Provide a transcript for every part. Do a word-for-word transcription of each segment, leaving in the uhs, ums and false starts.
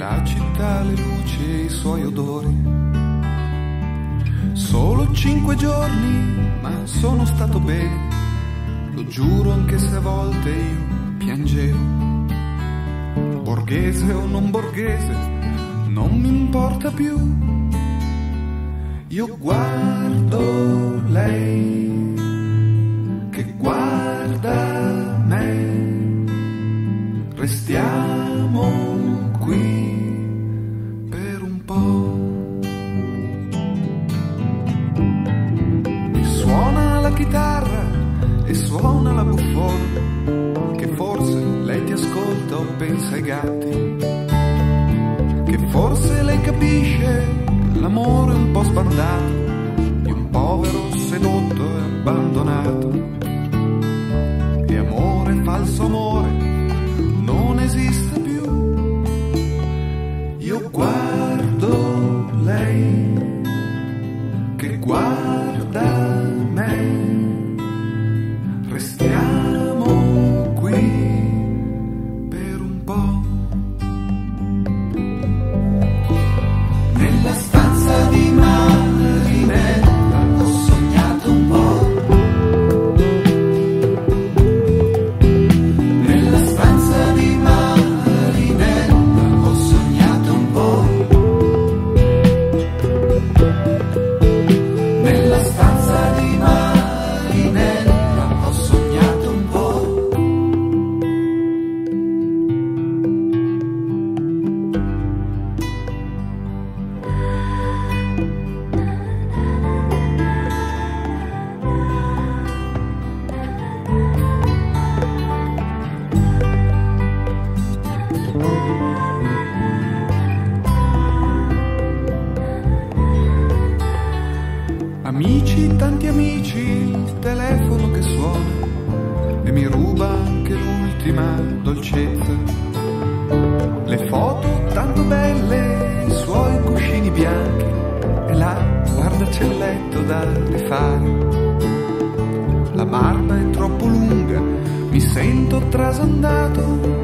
La città, le luci e i suoi odori. Solo cinque giorni, ma sono stato bene. Lo giuro anche se a volte io piangevo. Borghese o non borghese, non mi importa più. Io guardo lei che guarda me. Restiamo qui per un po'. E suona la chitarra e suona la buffona, che forse lei ti ascolta o pensa ai gatti, che forse lei capisce l'amore un po' sbandato di un povero sedotto e abbandonato. E amore, falso amore, non esiste più. Io guardo lei che guarda me. Restiamo qui per un po'. Nella stanza di Marinella ho sognato un po'. Nella stanza di Marinella ho sognato un po'. Nella stanza di Marinella ho sognato un po'. Amici, tanti amici, il telefono che suona e mi ruba anche l'ultima dolcezza. Le foto tanto belle, i suoi cuscini bianchi, e là, guarda, c'è il letto da rifare. La barba è troppo lunga, mi sento trasandato.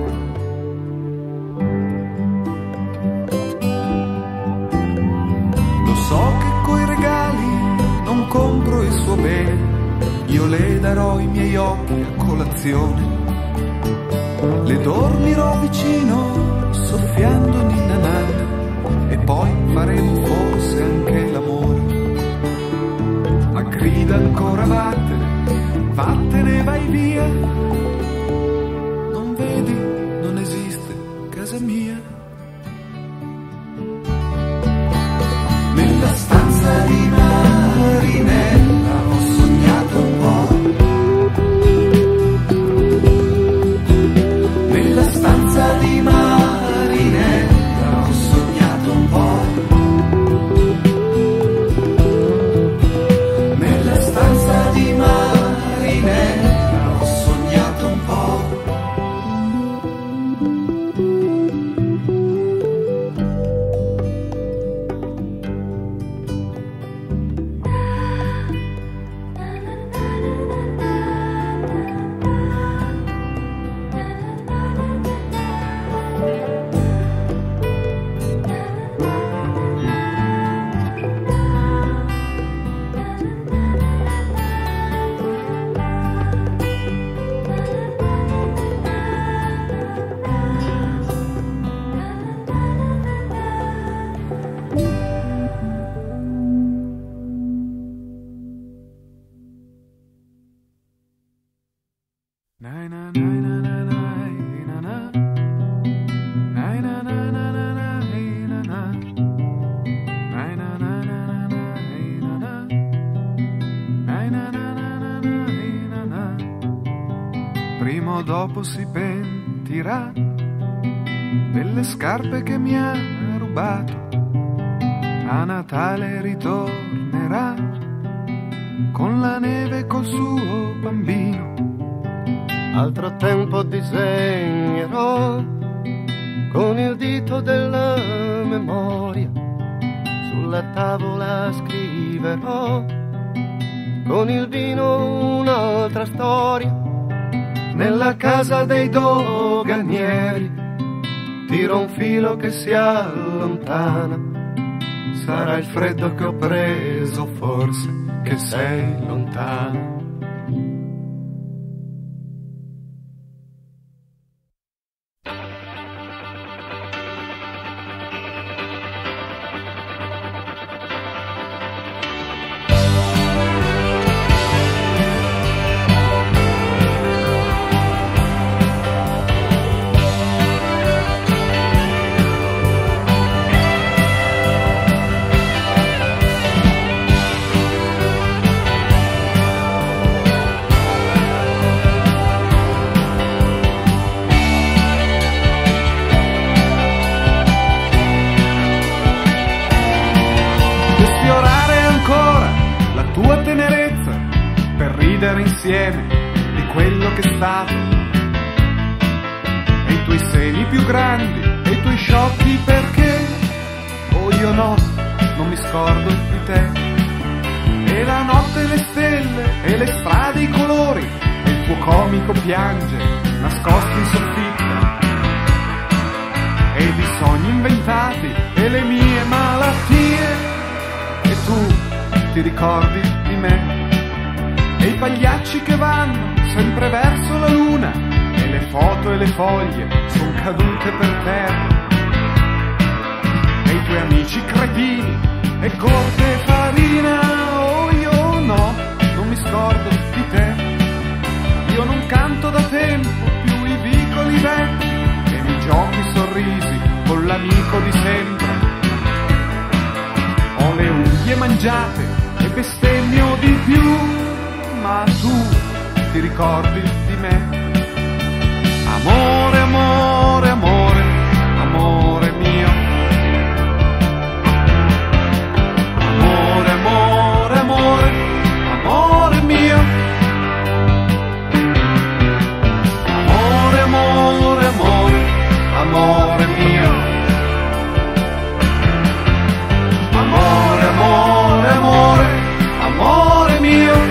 Lo so che coi regali non compro il suo bene, io le darò i miei occhi a colazione. Le dormirò vicino, soffiando ninna nanna, e poi faremo forse anche l'amore. Ma grida ancora vattene, vattene, vai via. Non vedi, non esiste casa mia. Nella stanza di Marinella ho sognato un po'. Nella stanza di Marinella ho sognato un po'. Nella stanza di Marinella ho sognato un po'. Prima o dopo si pentirà delle scarpe che mi ha rubato. A Natale ritornerà con la neve e col suo bambino. Altro tempo disegnerò con il dito della memoria, sulla tavola scriverò con il vino un'altra storia. Nella casa dei doganieri tiro un filo che si allontana. Sarà il freddo che ho preso, forse, che sei lontana. Insieme di quello che è stato, e i tuoi seni più grandi e i tuoi sciocchi perché, oh io no, non mi scordo di te. E la notte e le stelle e le strade e i colori e il tuo comico piange nascosto in soffitta, ed i sogni inventati e le mie malattie, e tu ti ricordi di me. E i pagliacci che vanno sempre verso la luna, e le foto e le foglie son cadute per terra, e i tuoi amici cretini e corte e farina, oh io no, non mi scordo di te. Io non canto da tempo più i vicoli vecchi, e mi gioco i sorrisi con l'amico di sempre. Ho le unghie mangiate e bestemmio di più, ma tu ti ricordi di me. Amore, amore, amore, amore mio. Amore, amore, amore, amore mio. Amore, amore, amore, amore mio. Amore, amore, amore, amore mio.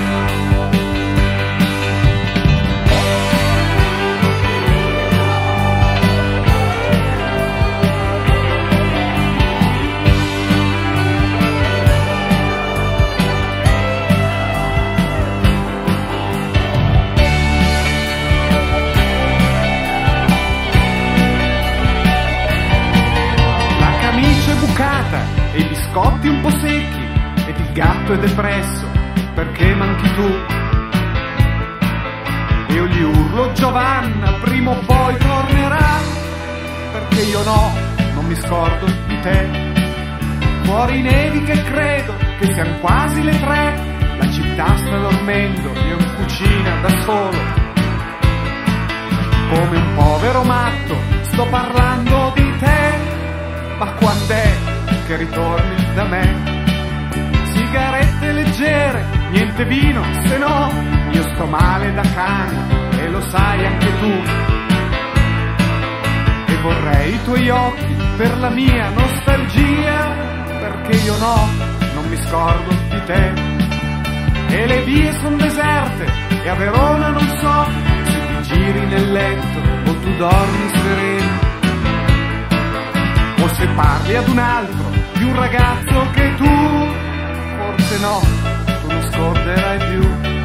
E i biscotti un po' secchi, ed il gatto è depresso perché manchi tu. E io gli urlo Giovanna, prima o poi tornerà, perché io no, non mi scordo di te. Fuori nevica e credo che siano quasi le tre, la città sta dormendo, io in cucina da solo. Come un povero matto sto parlando di te, ma quand'è che ritorni da me? Sigarette leggere, niente vino, se no io sto male da cane, e lo sai anche tu. E vorrei i tuoi occhi per la mia nostalgia, perché io no, non mi scordo di te. E le vie son deserte, e a Verona non so se ti giri nel letto o tu dormi sereno, o se parli ad un altro di un ragazzo che tu, forse no, tu non scorderai più.